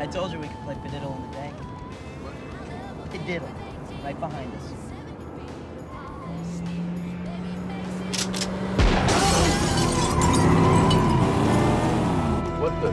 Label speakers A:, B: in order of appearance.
A: I told you we could play Padiddle in the day.
B: What?
A: Padiddle, right behind us.
B: What the?